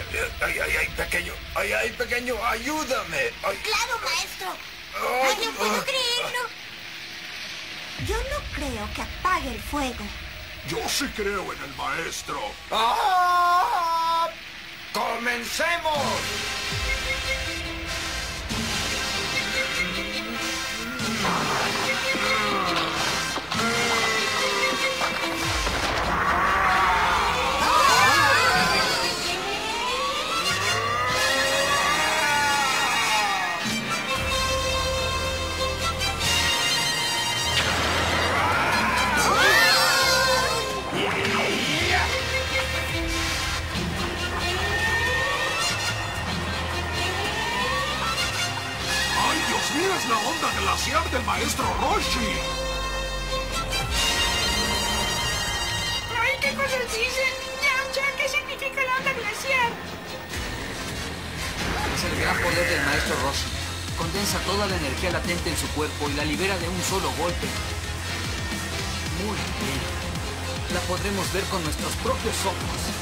Ay, pequeño, ayúdame. Ay. ¡Claro, maestro! ¡Ay, no puedo creerlo! Yo no creo que apague el fuego. Yo sí creo en el maestro. ¡Ah! ¡Comencemos! ¡Mira, es la onda glaciar del maestro Roshi! ¡Ay, qué cosas dicen! Yamcha, ¿qué significa la onda glaciar? Es el gran poder del maestro Roshi. Condensa toda la energía latente en su cuerpo y la libera de un solo golpe. Muy bien. La podremos ver con nuestros propios ojos.